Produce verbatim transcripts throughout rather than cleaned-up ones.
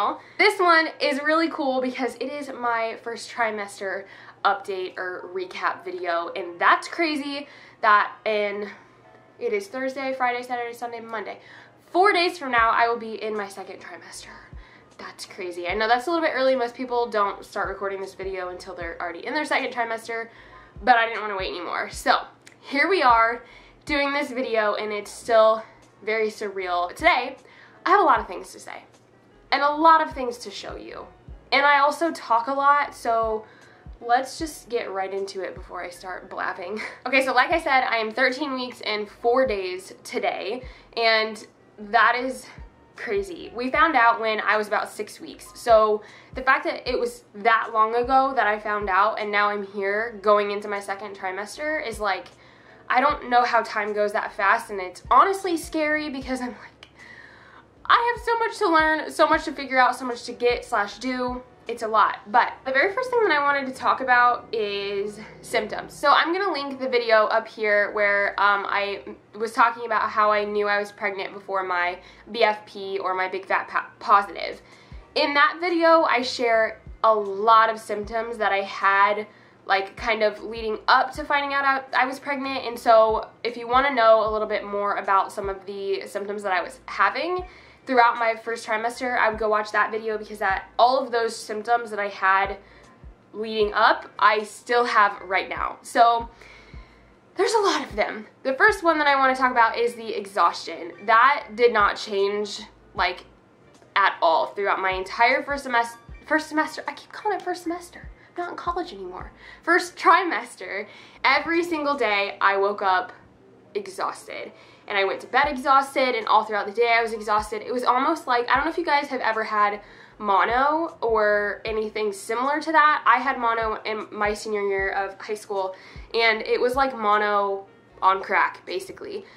channel. This one is really cool because it is my first trimester update or recap video, and that's crazy that in, it is Thursday, Friday, Saturday, Sunday, Monday. Four days from now, I will be in my second trimester. That's crazy. I know that's a little bit early. Most people don't start recording this video until they're already in their second trimester, but I didn't want to wait anymore. So here we are doing this video, and it's still very surreal. Today, I have a lot of things to say and a lot of things to show you. And I also talk a lot, so let's just get right into it before I start blabbing. Okay, so like I said, I am thirteen weeks and four days today, and that is crazy. We found out when I was about six weeks. So the fact that it was that long ago that I found out, and now I'm here going into my second trimester, is like, I don't know how time goes that fast, and it's honestly scary because I'm like, I have so much to learn, so much to figure out, so much to get slash do. It's a lot. But the very first thing that I wanted to talk about is symptoms. So I'm gonna link the video up here where um, I was talking about how I knew I was pregnant before my B F P or my big fat positive. In that video, I share a lot of symptoms that I had, like kind of leading up to finding out I, I was pregnant. And so if you want to know a little bit more about some of the symptoms that I was having throughout my first trimester, I would go watch that video, because that all of those symptoms that I had leading up, I still have right now. So there's a lot of them. The first one that I want to talk about is the exhaustion. That did not change like at all throughout my entire first semester. First semester, I keep calling it first semester. I'm not in college anymore. First trimester, every single day I woke up exhausted. And I went to bed exhausted, and all throughout the day I was exhausted. It was almost like, I don't know if you guys have ever had mono or anything similar to that. I had mono in my senior year of high school, and it was like mono on crack, basically.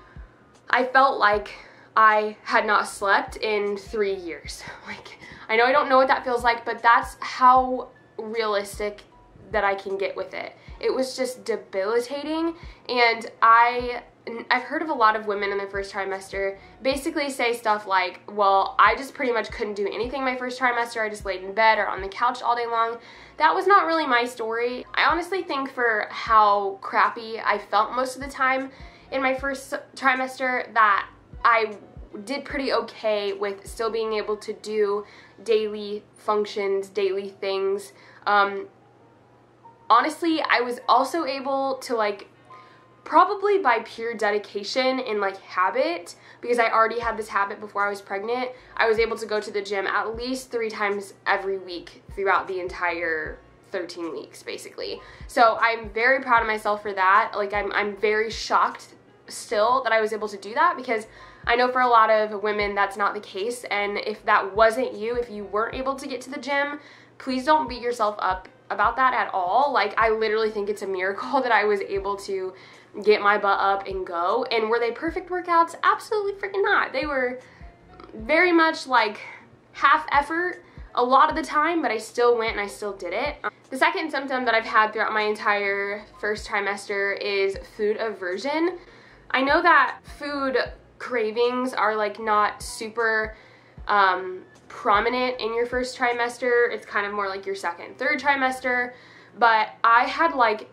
I felt like I had not slept in three years. Like, I know I don't know what that feels like, but that's how realistic that I can get with it. It was just debilitating, and I... I've heard of a lot of women in their first trimester basically say stuff like, well, I just pretty much couldn't do anything my first trimester. I just laid in bed or on the couch all day long. That was not really my story. I honestly think for how crappy I felt most of the time in my first trimester, that I did pretty okay with still being able to do daily functions, daily things. Um, honestly, I was also able to, like, probably by pure dedication and like habit, because I already had this habit before I was pregnant, I was able to go to the gym at least three times every week throughout the entire thirteen weeks, basically. So I'm very proud of myself for that. Like, I'm, I'm very shocked still that I was able to do that, because I know for a lot of women that's not the case. And if that wasn't you, if you weren't able to get to the gym, please don't beat yourself up about that at all. Like, I literally think it's a miracle that I was able to get my butt up and go. And were they perfect workouts? Absolutely freaking not. They were very much like half effort a lot of the time, but I still went and I still did it. The second symptom that I've had throughout my entire first trimester is food aversion. I know that food cravings are like not super um, prominent in your first trimester. It's kind of more like your second, third trimester, but I had like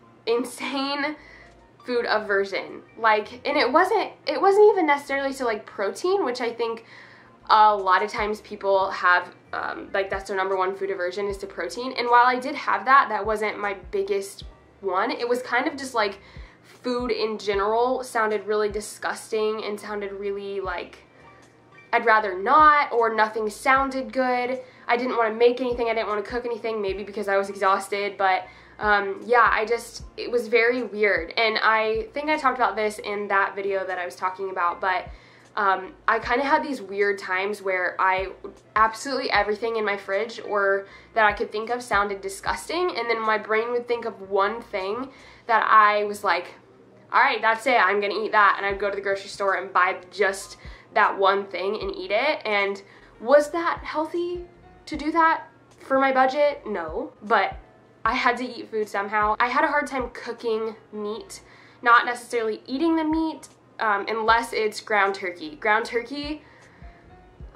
insane food aversion. Like, and it wasn't, it wasn't even necessarily to like protein, which I think a lot of times people have, um, like that's their number one food aversion is to protein. And while I did have that, that wasn't my biggest one. It was kind of just like food in general sounded really disgusting and sounded really like, I'd rather not, or nothing sounded good. I didn't want to make anything. I didn't want to cook anything, maybe because I was exhausted, but um, yeah, I just, it was very weird. And I think I talked about this in that video that I was talking about, but um, I kind of had these weird times where I, absolutely everything in my fridge or that I could think of sounded disgusting, and then my brain would think of one thing that I was like, all right, that's it, I'm gonna eat that, and I'd go to the grocery store and buy just that one thing and eat it. And was that healthy to do that for my budget? No, but I had to eat food somehow. I had a hard time cooking meat, not necessarily eating the meat, um, unless it's ground turkey. Ground turkey,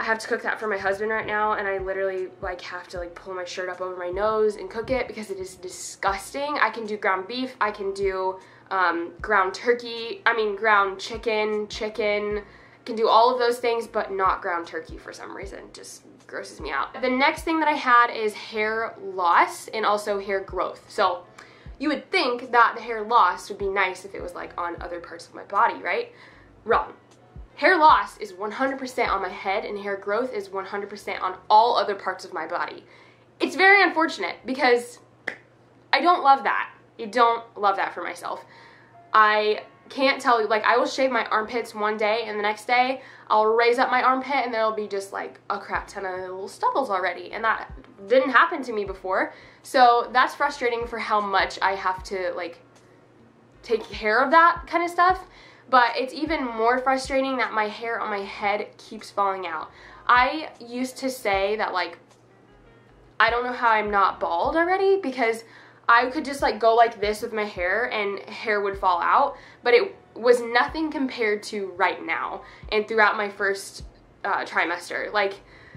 I have to cook that for my husband right now, and I literally like have to like pull my shirt up over my nose and cook it because it is disgusting. I can do ground beef, I can do um, ground turkey, I mean ground chicken, chicken, I can do all of those things, but not ground turkey for some reason. Just grosses me out. The next thing that I had is hair loss and also hair growth. So you would think that the hair loss would be nice if it was like on other parts of my body, right? Wrong. Hair loss is one hundred percent on my head, and hair growth is one hundred percent on all other parts of my body. It's very unfortunate because I don't love that. I don't love that for myself. I can't tell you, like I will shave my armpits one day and the next day I'll raise up my armpit and there'll be just like a crap ton of little stubbles already, and that didn't happen to me before. So that's frustrating for how much I have to like take care of that kind of stuff. But it's even more frustrating that my hair on my head keeps falling out. I used to say that like, I don't know how I'm not bald already, because I could just like go like this with my hair and hair would fall out, but it was nothing compared to right now and throughout my first uh, trimester. Like,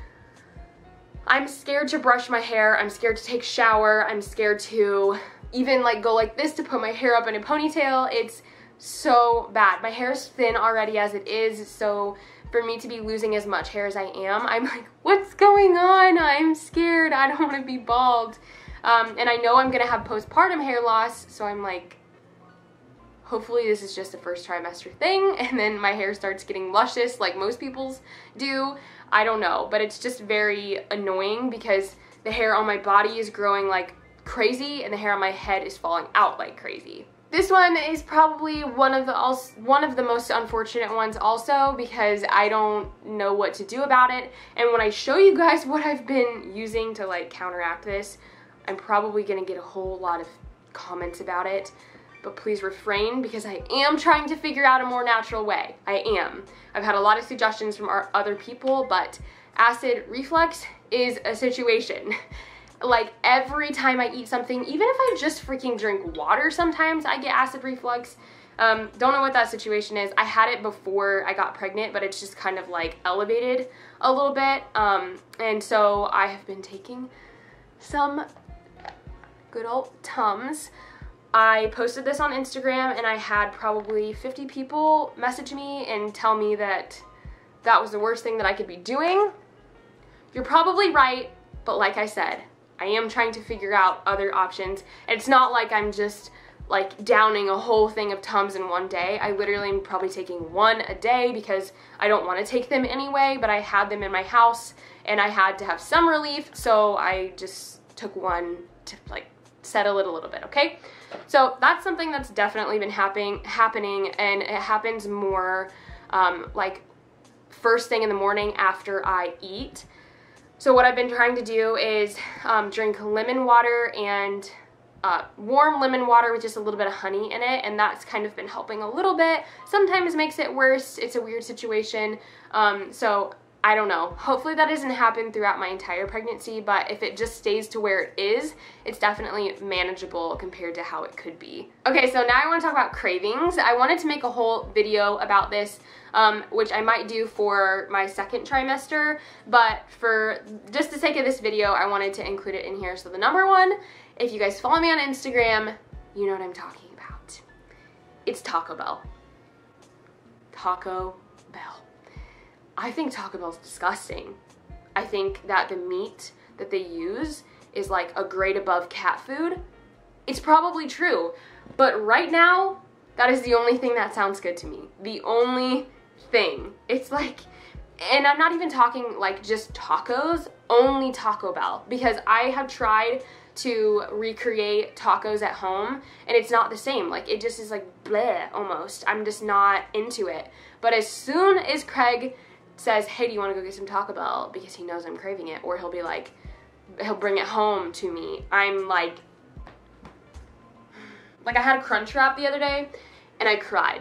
I'm scared to brush my hair, I'm scared to take a shower, I'm scared to even like go like this to put my hair up in a ponytail. It's so bad. My hair is thin already as it is, so for me to be losing as much hair as I am, I'm like, what's going on? I'm scared. I don't want to be bald. Um, and I know I'm gonna have postpartum hair loss, so I'm like, hopefully this is just a first trimester thing, and then my hair starts getting luscious like most people's do. I don't know, but it's just very annoying because the hair on my body is growing like crazy and the hair on my head is falling out like crazy. This one is probably one of the also, one of the most unfortunate ones also, because I don't know what to do about it. And when I show you guys what I've been using to like counteract this, I'm probably gonna get a whole lot of comments about it. But please refrain, because I am trying to figure out a more natural way. I am. I've had a lot of suggestions from our other people, but acid reflux is a situation. Like every time I eat something, even if I just freaking drink water, sometimes I get acid reflux. Um, don't know what that situation is. I had it before I got pregnant, but it's just kind of like elevated a little bit. Um, and so I have been taking some good old Tums. I posted this on Instagram and I had probably fifty people message me and tell me that that was the worst thing that I could be doing. You're probably right, but like I said, I am trying to figure out other options. And it's not like I'm just like downing a whole thing of Tums in one day. I literally am probably taking one a day because I don't want to take them anyway, but I had them in my house and I had to have some relief, so I just took one to like settle it a little bit, okay? So that's something that's definitely been happening, happening, and it happens more um, like first thing in the morning after I eat. So what I've been trying to do is um, drink lemon water and uh, warm lemon water with just a little bit of honey in it, and that's kind of been helping a little bit. Sometimes makes it worse. It's a weird situation. Um, so I don't know. Hopefully that doesn't happen throughout my entire pregnancy, but if it just stays to where it is, it's definitely manageable compared to how it could be. Okay, so now I want to talk about cravings. I wanted to make a whole video about this, um, which I might do for my second trimester, but for just the sake of this video, I wanted to include it in here. So the number one, if you guys follow me on Instagram, you know what I'm talking about. It's Taco Bell. Taco Bell. I think Taco Bell's disgusting. I think that the meat that they use is like a grade above cat food. It's probably true, but right now, that is the only thing that sounds good to me. The only thing. It's like, and I'm not even talking like just tacos, only Taco Bell, because I have tried to recreate tacos at home and it's not the same. Like it just is like bleh almost. I'm just not into it. But as soon as Craig says, hey, do you want to go get some Taco Bell, because he knows I'm craving it, or he'll be like, he'll bring it home to me, I'm like, like I had a Crunchwrap the other day and I cried.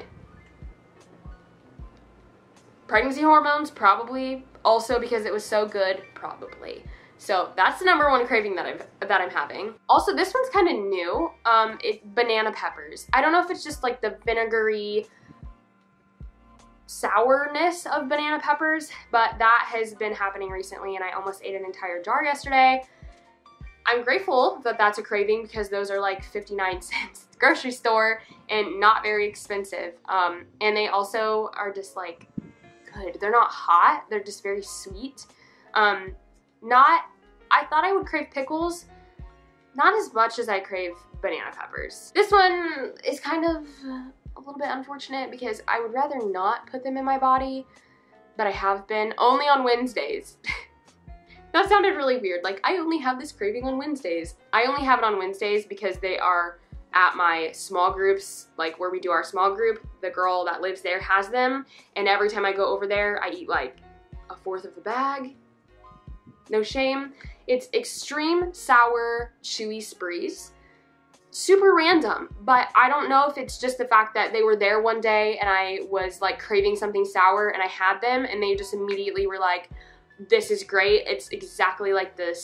Pregnancy hormones, probably. Also because it was so good, probably. So that's the number one craving that I've that I'm having. Also, this one's kind of new. Um, it banana peppers. I don't know if it's just like the vinegary sourness of banana peppers, but that has been happening recently and I almost ate an entire jar yesterday. I'm grateful that that's a craving because those are like fifty-nine cents at the grocery store and not very expensive. Um, and they also are just like good. They're not hot, they're just very sweet. Um, not, I thought I would crave pickles, not as much as I crave banana peppers. This one is kind of a little bit unfortunate because I would rather not put them in my body, but I have been, only on Wednesdays. That sounded really weird, like I only have this craving on Wednesdays. I only have it on Wednesdays because they are at my small groups, like where we do our small group. The girl that lives there has them, and every time I go over there, I eat like a fourth of the bag. No shame. It's extreme sour chewy sprees. Super random, but I don't know if it's just the fact that they were there one day and I was like craving something sour and I had them and they just immediately were like, this is great. It's exactly like the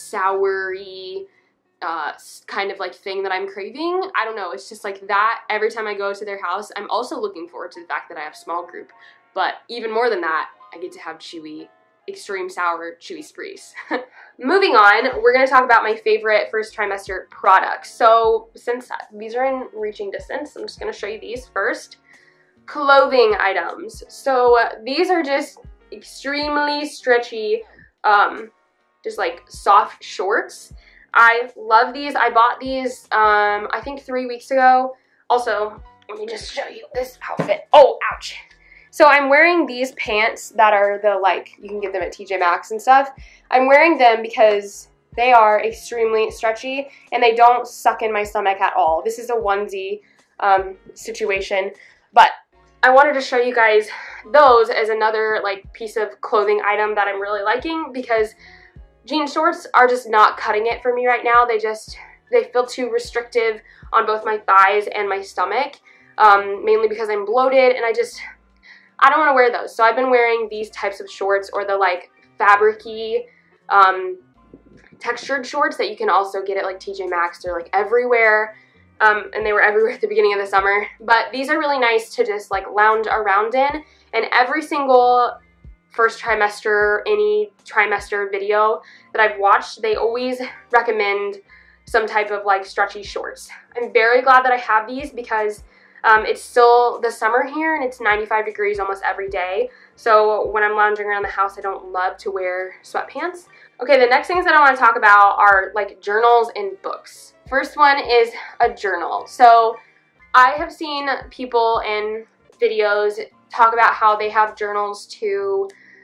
soury uh, kind of like thing that I'm craving. I don't know. It's just like that every time I go to their house. I'm also looking forward to the fact that I have small group, but even more than that, I get to have chewy, extreme sour chewy sprees. Moving on, we're going to talk about my favorite first trimester products. So since these are in reaching distance, I'm just going to show you these first. Clothing items. So uh, these are just extremely stretchy, um, just like soft shorts. I love these. I bought these, um, I think three weeks ago. Also, let me just show you this outfit. Oh, ouch. So I'm wearing these pants that are the, like, you can get them at T J Maxx and stuff. I'm wearing them because they are extremely stretchy and they don't suck in my stomach at all. This is a onesie um, situation, but I wanted to show you guys those as another like piece of clothing item that I'm really liking because jean shorts are just not cutting it for me right now. They just, they feel too restrictive on both my thighs and my stomach, um, mainly because I'm bloated and I just, I don't want to wear those. So I've been wearing these types of shorts or the like fabric-y um, textured shorts that you can also get at like T J Maxx. They're like everywhere. Um, and they were everywhere at the beginning of the summer. But these are really nice to just like lounge around in. And every single first trimester, any trimester video that I've watched, they always recommend some type of like stretchy shorts. I'm very glad that I have these because um, it's still the summer here and it's ninety-five degrees almost every day. So when I'm lounging around the house, I don't love to wear sweatpants. Okay, the next things that I want to talk about are like journals and books. First one is a journal. So I have seen people in videos talk about how they have journals to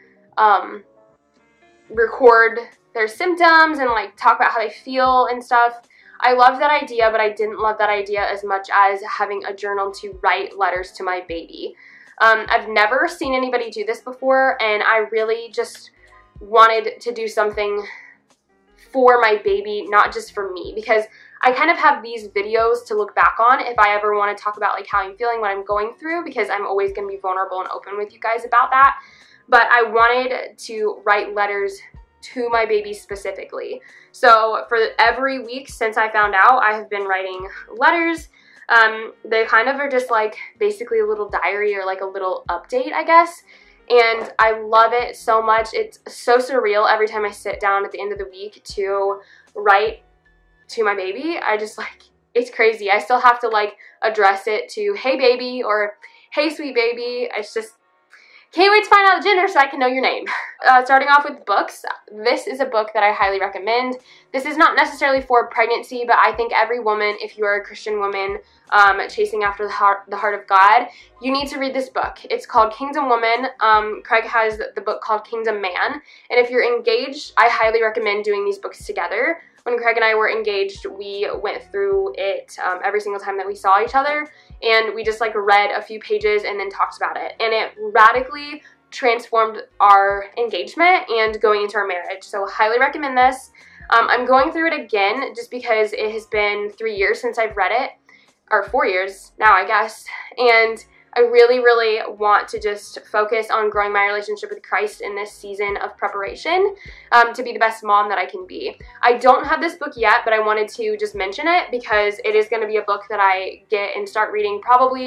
um, record their symptoms and like talk about how they feel and stuff. I love that idea, but I didn't love that idea as much as having a journal to write letters to my baby. Um, I've never seen anybody do this before, and I really just wanted to do something for my baby, not just for me, because I kind of have these videos to look back on if I ever want to talk about like how I'm feeling, what I'm going through, because I'm always going to be vulnerable and open with you guys about that. But I wanted to write letters to my baby specifically. So for every week since I found out, I have been writing letters. Um, they kind of are just like basically a little diary or like a little update, I guess. And I love it so much. It's so surreal every time I sit down at the end of the week to write to my baby. I just like, it's crazy. I still have to like address it to, hey baby, or hey sweet baby. It's just, can't wait to find out the gender so I can know your name. Uh, starting off with books, this is a book that I highly recommend. This is not necessarily for pregnancy, but I think every woman, if you are a Christian woman um, chasing after the heart, the heart of God, you need to read this book. It's called Kingdom Woman. Um, Craig has the book called Kingdom Man. And if you're engaged, I highly recommend doing these books together. When Craig and I were engaged, we went through it um, every single time that we saw each other, and we just like read a few pages and then talked about it. And it radically transformed our engagement and going into our marriage. So highly recommend this. Um, I'm going through it again just because it has been three years since I've read it, or four years now, I guess. And I really, really want to just focus on growing my relationship with Christ in this season of preparation um, to be the best mom that I can be. I don't have this book yet, but I wanted to just mention it because it is going to be a book that I get and start reading probably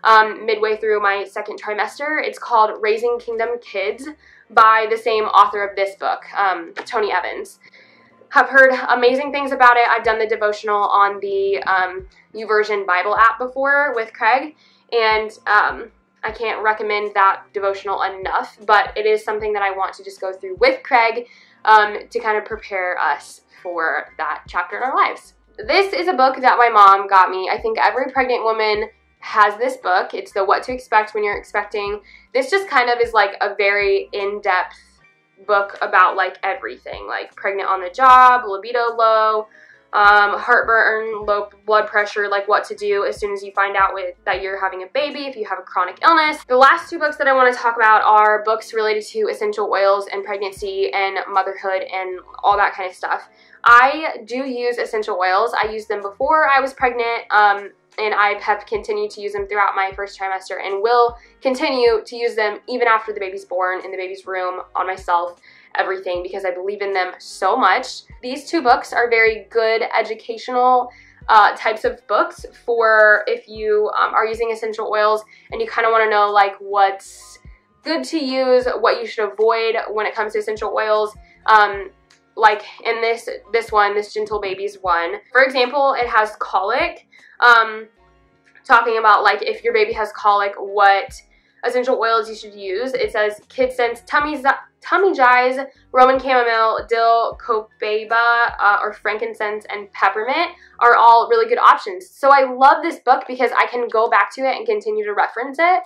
um, midway through my second trimester. It's called Raising Kingdom Kids by the same author of this book, um, Tony Evans. Have heard amazing things about it. I've done the devotional on the um, YouVersion Bible app before with Craig, and um, I can't recommend that devotional enough, but it is something that I want to just go through with Craig um, to kind of prepare us for that chapter in our lives. This is a book that my mom got me. I think every pregnant woman has this book. It's the What to Expect When You're Expecting. This just kind of is like a very in-depth book about like everything, like pregnant on the job, libido low, um, heartburn, low blood pressure, like what to do as soon as you find out with, that you're having a baby, if you have a chronic illness. The last two books that I want to talk about are books related to essential oils and pregnancy and motherhood and all that kind of stuff. I do use essential oils. I used them before I was pregnant, um, and I have continued to use them throughout my first trimester and will continue to use them even after the baby's born, in the baby's room, on myself, everything, because I believe in them so much. These two books are very good educational uh, types of books for if you um, are using essential oils and you kind of want to know like what's good to use, what you should avoid when it comes to essential oils. Um, like in this this one, this Gentle Babies one, for example, it has colic. Um, talking about like if your baby has colic, what essential oils you should use. It says KidSense, Tummy, Tummy Jize, Roman Chamomile, Dill, Copaiba, uh, or frankincense and peppermint are all really good options. So I love this book because I can go back to it and continue to reference it.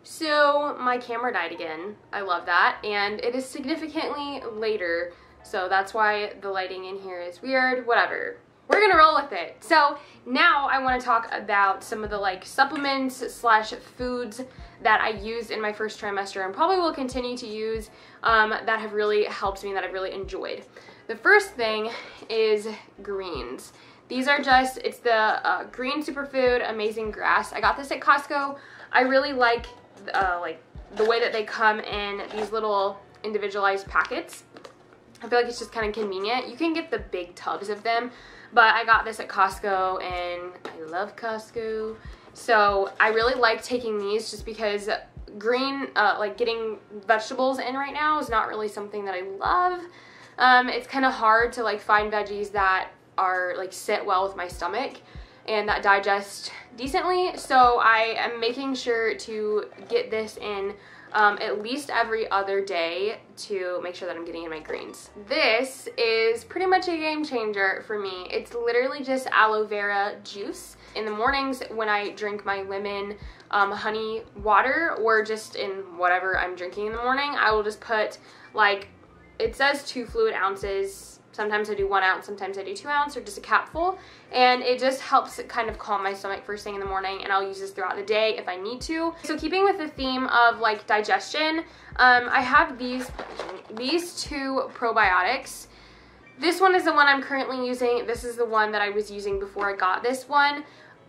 So my camera died again. I love that. And it is significantly later, so that's why the lighting in here is weird. Whatever. We're gonna roll with it. So now I want to talk about some of the like supplements slash foods that I used in my first trimester and probably will continue to use um, that have really helped me, that I've really enjoyed. The first thing is greens. These are just, it's the uh, Green Superfood Amazing Grass. I got this at Costco. I really like uh, like the way that they come in these little individualized packets. I feel like it's just kind of convenient. You can get the big tubs of them, but I got this at Costco and I love Costco. So I really like taking these just because green, uh, like getting vegetables in right now is not really something that I love. Um, it's kind of hard to like find veggies that are like sit well with my stomach and that digest decently. So I am making sure to get this in Um, at least every other day to make sure that I'm getting in my greens. This is pretty much a game changer for me. It's literally just aloe vera juice. In the mornings when I drink my lemon um, honey water, or just in whatever I'm drinking in the morning, I will just put like, it says two fluid ounces. Sometimes I do one ounce, sometimes I do two ounce, or just a capful. And it just helps kind of calm my stomach first thing in the morning, and I'll use this throughout the day if I need to. So keeping with the theme of like digestion, um, I have these, these two probiotics. This one is the one I'm currently using. This is the one that I was using before I got this one.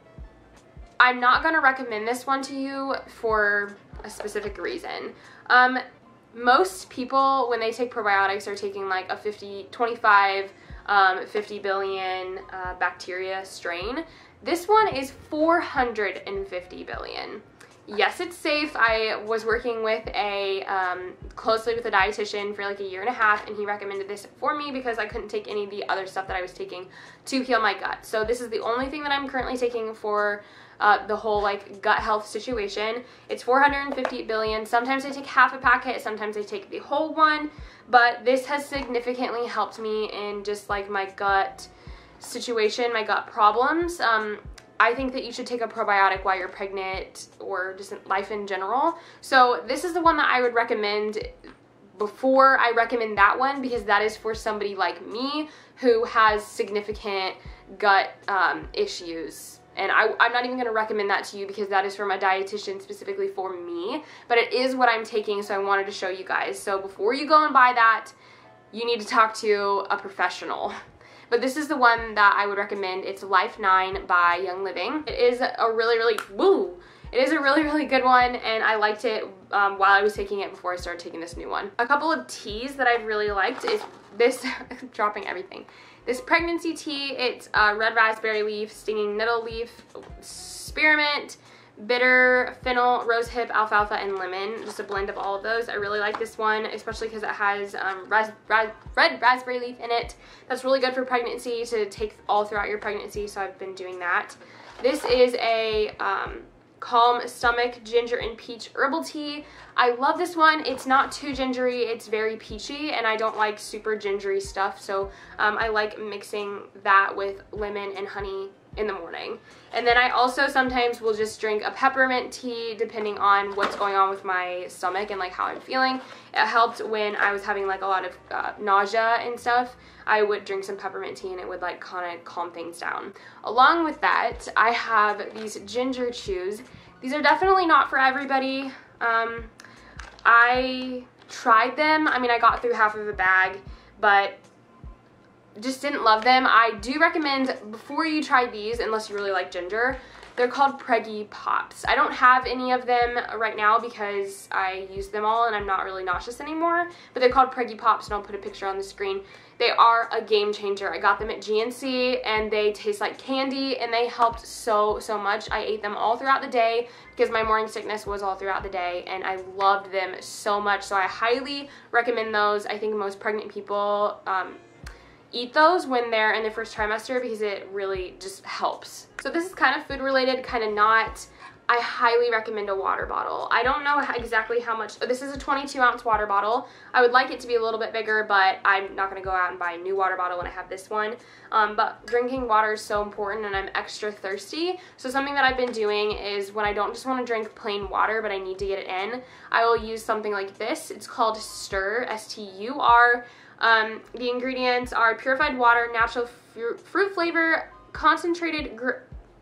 I'm not gonna recommend this one to you for a specific reason. Um, Most people, when they take probiotics, are taking like a fifty, twenty-five, um, fifty billion uh, bacteria strain. This one is four hundred fifty billion. Yes, it's safe. I was working with a, um, closely with a dietitian for like a year and a half, and he recommended this for me because I couldn't take any of the other stuff that I was taking to heal my gut. So this is the only thing that I'm currently taking for Uh, the whole like gut health situation. It's four hundred fifty billion. Sometimes I take half a packet, sometimes I take the whole one, but this has significantly helped me in just like my gut situation, my gut problems. Um, I think that you should take a probiotic while you're pregnant or just in life in general. So this is the one that I would recommend before I recommend that one, because that is for somebody like me who has significant gut um, issues. And I, I'm not even going to recommend that to you because that is from a dietitian specifically for me. But it is what I'm taking, so I wanted to show you guys. So before you go and buy that, you need to talk to a professional. But this is the one that I would recommend. It's Life nine by Young Living. It is a really, really, woo! It is a really, really good one, and I liked it um, while I was taking it before I started taking this new one. A couple of teas that I've really liked is this, dropping everything. This pregnancy tea, it's uh, red raspberry leaf, stinging nettle leaf, spearmint, bitter, fennel, rosehip, alfalfa, and lemon. Just a blend of all of those. I really like this one, especially because it has um, ras ras red raspberry leaf in it. That's really good for pregnancy, to take all throughout your pregnancy, so I've been doing that. This is a um, Calm Stomach Ginger and Peach Herbal Tea. I love this one. It's not too gingery, it's very peachy, and I don't like super gingery stuff, so um, I like mixing that with lemon and honey in the morning. And then I also sometimes will just drink a peppermint tea depending on what's going on with my stomach and like how I'm feeling. It helped when I was having like a lot of uh, nausea and stuff. I would drink some peppermint tea and it would like kind of calm things down. Along with that, I have these ginger chews. These are definitely not for everybody. Um, I tried them. I mean, I got through half of a bag, but just didn't love them. I do recommend, before you try these, unless you really like ginger, they're called Preggy Pops. I don't have any of them right now because I use them all and I'm not really nauseous anymore, but they're called Preggy Pops, and I'll put a picture on the screen. They are a game changer. I got them at G N C and they taste like candy, and they helped so, so much. I ate them all throughout the day because my morning sickness was all throughout the day, and I loved them so much. So I highly recommend those. I think most pregnant people um, eat those when they're in their first trimester because it really just helps. So this is kind of food related, kind of not. I highly recommend a water bottle. I don't know how, exactly how much. This is a twenty-two ounce water bottle. I would like it to be a little bit bigger, but I'm not going to go out and buy a new water bottle when I have this one. Um, but drinking water is so important, and I'm extra thirsty. So something that I've been doing is when I don't just want to drink plain water, but I need to get it in, I will use something like this. It's called Stur, S T U R. Um, the ingredients are purified water, natural fru fruit flavor, concentrated gr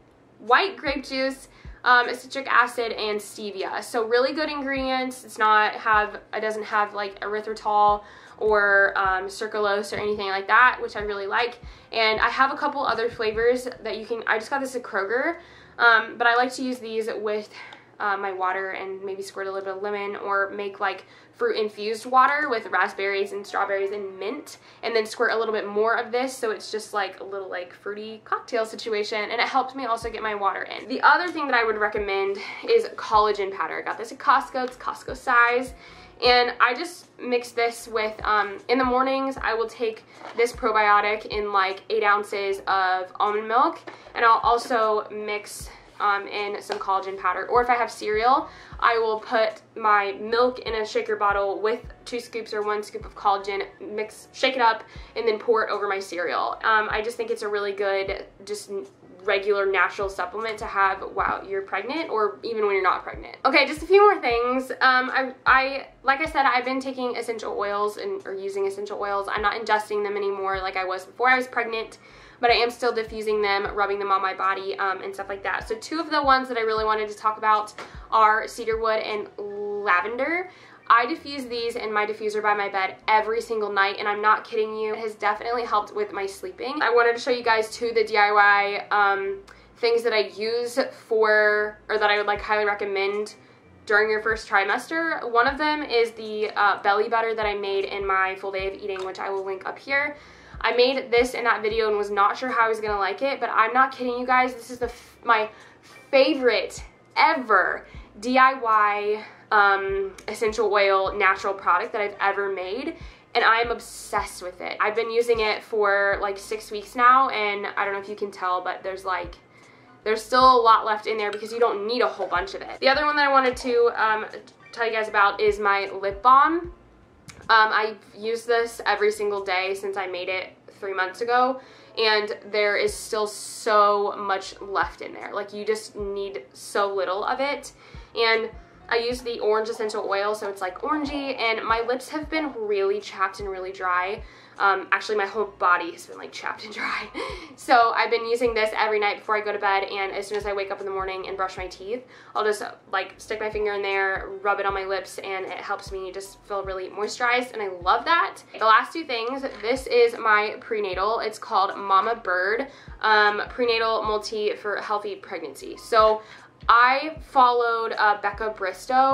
white grape juice, um, citric acid, and stevia. So really good ingredients. It's not have, it doesn't have like erythritol or um, sucralose or anything like that, which I really like. And I have a couple other flavors that you can, I just got this at Kroger, um, but I like to use these with Uh, my water and maybe squirt a little bit of lemon, or make like fruit infused water with raspberries and strawberries and mint, and then squirt a little bit more of this, so it's just like a little like fruity cocktail situation, and it helped me also get my water in. The other thing that I would recommend is collagen powder. I got this at Costco. It's Costco size, and I just mix this with, um, in the mornings I will take this probiotic in like eight ounces of almond milk, and I'll also mix Um, in some collagen powder. Or if I have cereal, I will put my milk in a shaker bottle with two scoops or one scoop of collagen, mix, shake it up, and then pour it over my cereal. Um, I just think it's a really good, just regular natural supplement to have while you're pregnant, or even when you're not pregnant. Okay, just a few more things. Um, I, I, like I said, I've been taking essential oils and or using essential oils. I'm not ingesting them anymore like I was before I was pregnant, but I am still diffusing them, rubbing them on my body, um, and stuff like that. So two of the ones that I really wanted to talk about are cedarwood and lavender. I diffuse these in my diffuser by my bed every single night, and I'm not kidding you. It has definitely helped with my sleeping. I wanted to show you guys too the D I Y um, things that I use for, or that I would like highly recommend during your first trimester. One of them is the uh, belly butter that I made in my full day of eating, which I will link up here. I made this in that video and was not sure how I was going to like it, but I'm not kidding you guys. This is the f my favorite ever D I Y um, essential oil natural product that I've ever made, and I'm obsessed with it. I've been using it for like six weeks now, and I don't know if you can tell, but there's like, there's still a lot left in there because you don't need a whole bunch of it. The other one that I wanted to um, tell you guys about is my lip balm. Um, I've used this every single day since I made it three months ago, and there is still so much left in there. Like, you just need so little of it. And I use the orange essential oil, so it's like orangey, and my lips have been really chapped and really dry. Um, actually, my whole body has been like chapped and dry. So I've been using this every night before I go to bed, and as soon as I wake up in the morning and brush my teeth, I'll just uh, like stick my finger in there, rub it on my lips, and it helps me just feel really moisturized, and I love that. The last two things, this is my prenatal. It's called Mama Bird um, Prenatal Multi for Healthy Pregnancy. So I followed uh, Becca Bristow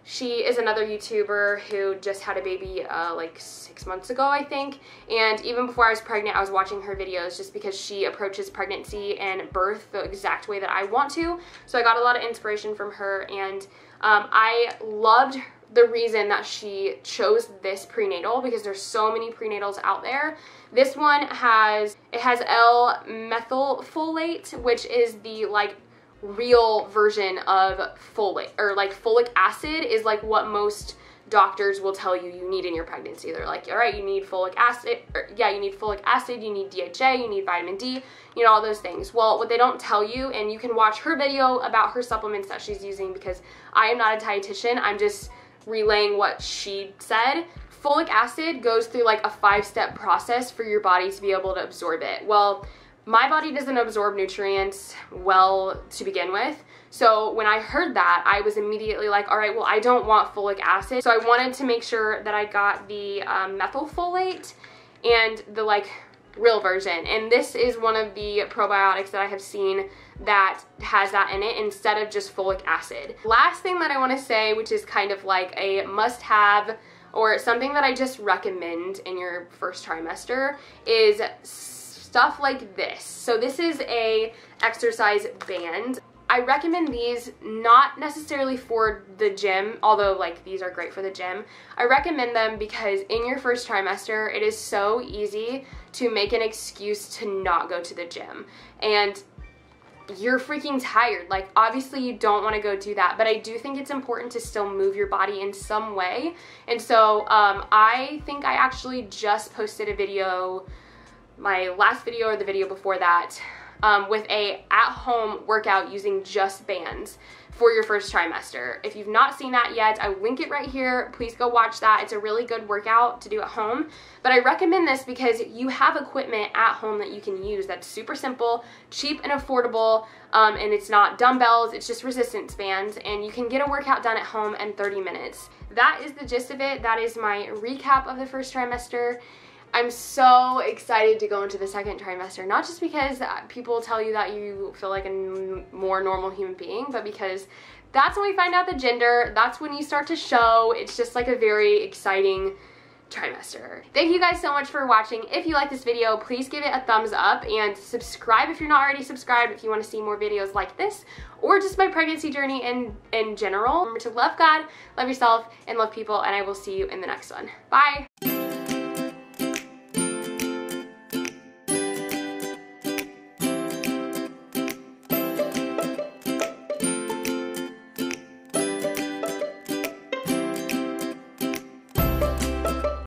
She is another YouTuber who just had a baby uh, like six months ago, I think. And even before I was pregnant, I was watching her videos just because she approaches pregnancy and birth the exact way that I want to. So I got a lot of inspiration from her, and um, I loved the reason that she chose this prenatal, because there's so many prenatals out there. This one has, it has L-methylfolate, which is the like real version of folate, or like folic acid is like what most doctors will tell you you need in your pregnancy. They're like, all right, you need folic acid, or, yeah, you need folic acid, you need D H A, you need vitamin D, you know, all those things. Well, what they don't tell you, and you can watch her video about her supplements that she's using, because I am not a dietitian, I'm just relaying what she said. Folic acid goes through like a five-step process for your body to be able to absorb it. Well, my body doesn't absorb nutrients well to begin with. So when I heard that, I was immediately like, all right, well, I don't want folic acid. So I wanted to make sure that I got the um, methylfolate and the like real version. And this is one of the probiotics that I have seen that has that in it instead of just folic acid. Last thing that I want to say, which is kind of like a must-have or something that I just recommend in your first trimester, is stuff like this. So this is a exercise band. I recommend these not necessarily for the gym, although like these are great for the gym. I recommend them because in your first trimester, it is so easy to make an excuse to not go to the gym. And you're freaking tired. Like, obviously you don't want to go do that, but I do think it's important to still move your body in some way. And so um, I think I actually just posted a video, my last video or the video before that, um, with a at-home workout using just bands for your first trimester. If you've not seen that yet, I will link it right here. Please go watch that. It's a really good workout to do at home. But I recommend this because you have equipment at home that you can use that's super simple, cheap and affordable, um, and it's not dumbbells, it's just resistance bands, and you can get a workout done at home in thirty minutes. That is the gist of it. That is my recap of the first trimester. I'm so excited to go into the second trimester, not just because people tell you that you feel like a more normal human being, but because that's when we find out the gender, that's when you start to show. It's just like a very exciting trimester. Thank you guys so much for watching. If you like this video, please give it a thumbs up and subscribe if you're not already subscribed if you want to see more videos like this, or just my pregnancy journey in, in general. Remember to love God, love yourself, and love people, and I will see you in the next one. Bye!